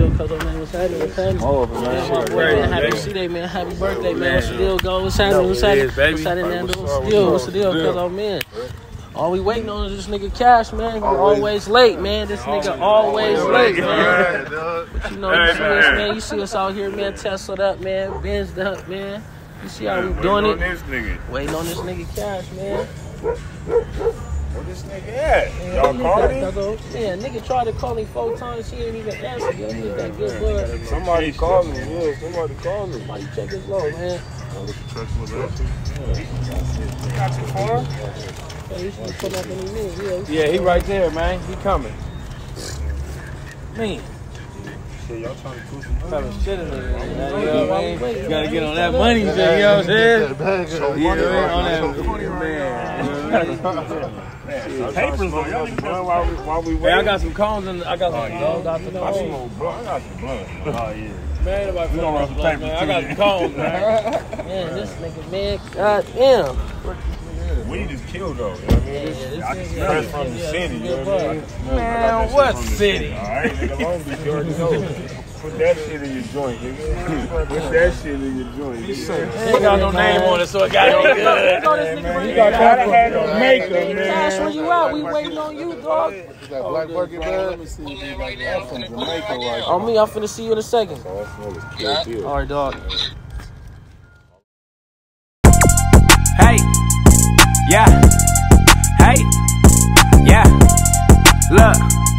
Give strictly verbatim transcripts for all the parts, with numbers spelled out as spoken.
deal, cuz, man? What's happening? What's happening? All of it, man. Yeah, boy, man. Happy birthday, man. Happy birthday, man. What's the deal, go? What's happening? What's happening? What's happening, man? What's the deal? What's the deal, cuz, oh, man? All we waiting on is this nigga Cash, man. He always late, man. This nigga always late, man. But you know, you see us, man. You see us out here, man. Tested up, man. Benzed up, man. You see how we doing it? Waiting on this nigga Cash, man. Where this nigga at? Y'all called him? Yeah, nigga tried to call him four times. He ain't even answer. Yo, he need that good blood. Somebody called me. Yeah, somebody called me. Somebody check his low, man. Got you for him? Yeah, he right there, man. He coming. Man. Shit, y'all trying to push him up? Shit in there, man. You know what I mean? You gotta get on that money, shit, you know what I'm saying? So Yeah, money on that man. Papers on y'all while we while we wait. Hey, I got some cones and I got some cones. I got some more blood. I got some blood. Oh yeah. Man, nobody we gonna run some papers, man. I got some cones, man. Man, this nigga, man, god damn. Weed is killed though, you know what I mean? Yeah, yeah, I can smell it from the city, you know what I mean? Man, what city? Alright, nigga, Long Beach, you already know. Put that shit in your joint, nigga. Put that shit in your joint. He got no name on it, so it got no good. Man, you gotta have no makeup, man. Cash, where you at? We waiting on you, dog. That black working man. Let me see if you like that from Jamaica right now. On me, I'm finna see you in a second. Oh, all right, dog. Hey, yeah, hey, yeah, look.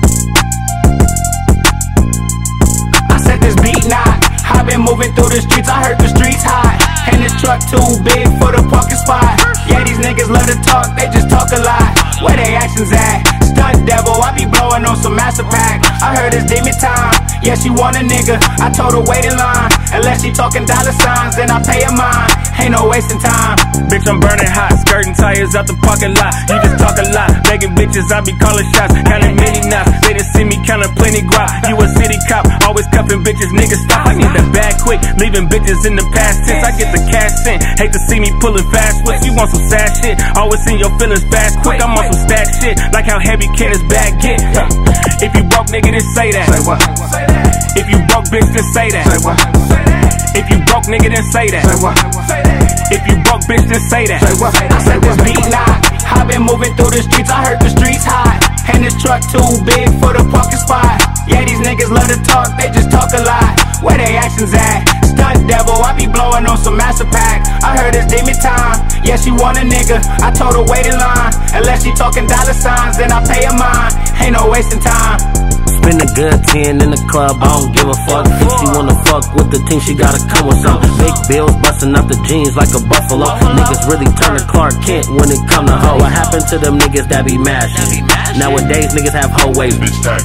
I said this beat not. I've been moving through the streets, I heard the streets hot. And this truck too big for the parking spot. Yeah, these niggas love to talk, they just talk a lot. Where they actions at? Stunt devil, I be blowing on some master pack. I heard it's demon time, yeah, she want a nigga. I told her wait in line, unless she talking dollar signs, then I pay her mine. Ain't no wasting time. Bitch, I'm burning hot, skirting tires out the parking lot. You just talk a lot, begging bitches, I be calling shots. Counting many knots, they done see me counting plenty guap. You a city cop, always cuffing bitches, niggas stop. I need that bag quick, leaving bitches in the past tense. I get the cash sent, hate to see me pulling fast whips. You want some sad shit, always in your feelings fast quick. I'm on some stack shit, like how heavy can this bag get? If you broke, nigga, just say that. Say what? Say that. If you broke, bitch, just say that. Say what? Say that. If you broke, nigga, then say that. Say what? Say that. If you broke, bitch, just say that. Say what? I said this beat not. I've been moving through the streets, I heard the streets hot. And this truck too big for the parking spot. Yeah, these niggas love to talk, they just talk a lot. Where they actions at? Stunt devil, I be blowing on some master pack. I heard it's demon time, yeah, she want a nigga. I told her wait in line, unless she talking dollar signs, then I pay her mine. Ain't no wasting time. Spend a good ten in the club, I don't give a fuck. If she wanna fuck with the team, she gotta come with some big bills, busting out the jeans like a buffalo. Niggas really turn to Clark Kent when it come to hoe. What happened to them niggas that be mashing? Nowadays niggas have hoe ways.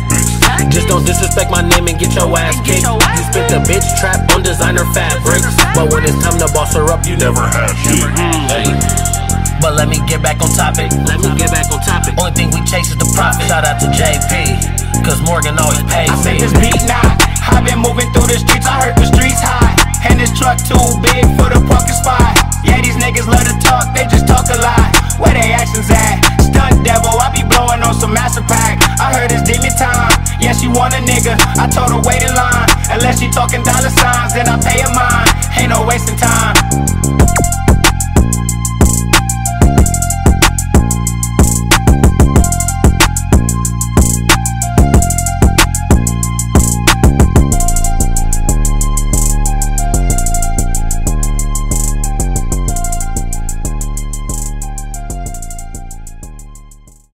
Just don't disrespect my name and get your ass kicked. You spent the bitch trap on designer fabrics, but when it's time to boss her up, you never have shit. Hey. But let me get back on topic. Let me get back on topic. Only thing we chase is the profit. Shout out to J P, cause Morgan always pays me. I said this beat not. I've been moving through the streets, I heard the streets hot. And this truck too big for the parking spot. Yeah, these niggas love to talk, they just talk a lot. Where they actions at? Stunt devil, I be blowing on some master pack. I heard it's demon time, yeah, she want a nigga. I told her wait in line, unless she talking dollar signs, then I pay her mine. Ain't no wasting time.